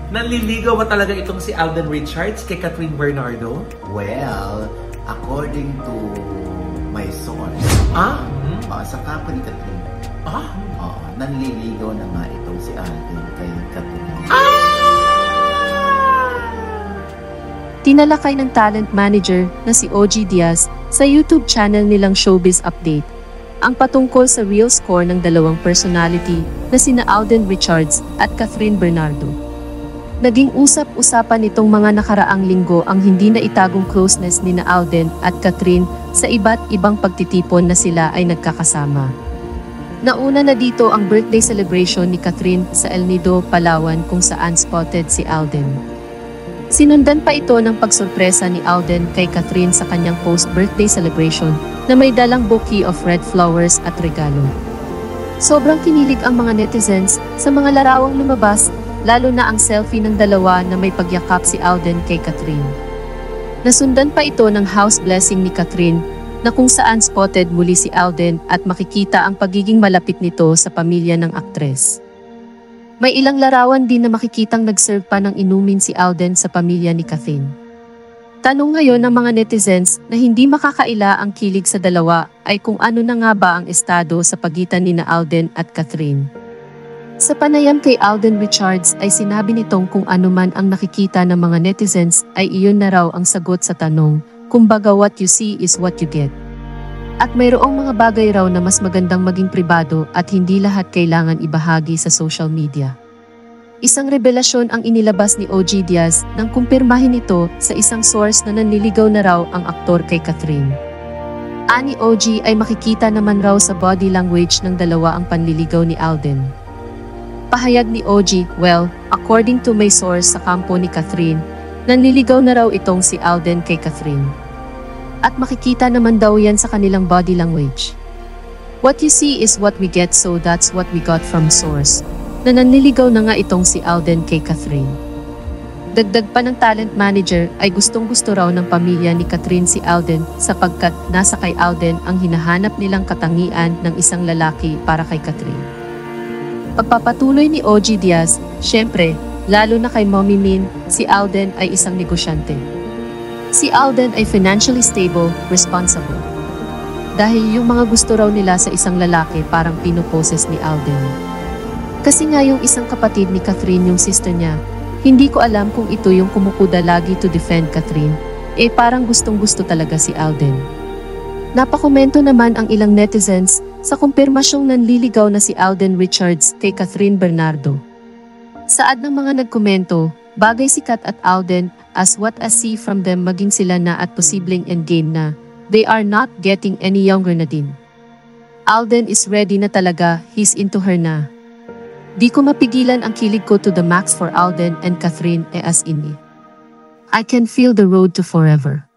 Nanliligaw ba talaga itong si Alden Richards kay Catherine Bernardo? Well, according to my source, sa kapwa ni Catherine, nanliligaw na nga itong si Alden kay Catherine. Tinalakay ng talent manager na si OG Diaz sa YouTube channel nilang Showbiz Update ang patungkol sa real score ng dalawang personality na sina Alden Richards at Catherine Bernardo. Naging usap-usapan nitong mga nakaraang linggo ang hindi na itagong closeness ni na Alden at Catherine sa iba't ibang pagtitipon na sila ay nagkakasama. Nauna na dito ang birthday celebration ni Catherine sa El Nido, Palawan kung saan spotted si Alden. Sinundan pa ito ng pagsurpresa ni Alden kay Catherine sa kanyang post-birthday celebration na may dalang bouquet of red flowers at regalo. Sobrang kinilig ang mga netizens sa mga larawang lumabas, lalo na ang selfie ng dalawa na may pagyakap si Alden kay Catherine. Nasundan pa ito ng house blessing ni Catherine na kung saan spotted muli si Alden at makikita ang pagiging malapit nito sa pamilya ng aktres. May ilang larawan din na makikitang nag-serve pa ng inumin si Alden sa pamilya ni Catherine. Tanong ngayon ng mga netizens na hindi makakaila ang kilig sa dalawa ay kung ano na nga ba ang estado sa pagitan ni na Alden at Catherine. Sa panayam kay Alden Richards ay sinabi nitong kung ano man ang nakikita ng mga netizens ay iyon na raw ang sagot sa tanong, kumbaga what you see is what you get. At mayroong mga bagay raw na mas magandang maging pribado at hindi lahat kailangan ibahagi sa social media. Isang revelasyon ang inilabas ni OG Diaz nang kumpirmahin ito sa isang source na nanliligaw na raw ang aktor kay Catherine. Ani OG ay makikita naman raw sa body language ng dalawa ang panliligaw ni Alden. Pahayag ni OG, well, according to my source sa kampo ni Catherine, nanliligaw na raw itong si Alden kay Catherine. At makikita naman daw yan sa kanilang body language. What you see is what we get, so that's what we got from source. Na nanliligaw na nga itong si Alden kay Catherine. Dagdag pa ng talent manager ay gustong-gusto raw ng pamilya ni Catherine si Alden sapagkat nasa kay Alden ang hinahanap nilang katangian ng isang lalaki para kay Catherine. Pagpapatuloy ni OG Diaz, syempre, lalo na kay Mommy Min, si Alden ay isang negosyante. Si Alden ay financially stable, responsible. Dahil yung mga gusto raw nila sa isang lalaki parang pinoposes ni Alden. Kasi nga yung isang kapatid ni Catherine yung sister niya, hindi ko alam kung ito yung kumukuda lagi to defend Catherine, parang gustong-gusto talaga si Alden. Napakomento naman ang ilang netizens sa kumpirmasyong nanliligaw na si Alden Richards kay Catherine Bernardo. Saad ng mga nagkomento, bagay si Kat at Alden as what I see from them maging sila na at posibleng endgame na, they are not getting any younger na din. Alden is ready na talaga, he's into her na. Di ko mapigilan ang kilig ko to the max for Alden and Catherine as in me. I can feel the road to forever.